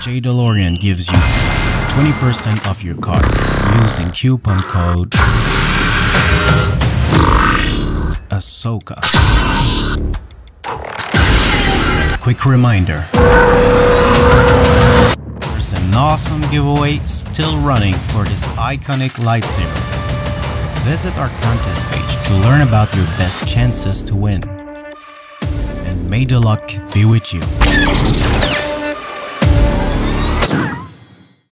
Jaydalorian gives you 20% off your card using coupon code Ahsoka. Quick reminder, there's an awesome giveaway still running for this iconic lightsaber, so visit our contest page to learn about your best chances to win. And may the luck be with you.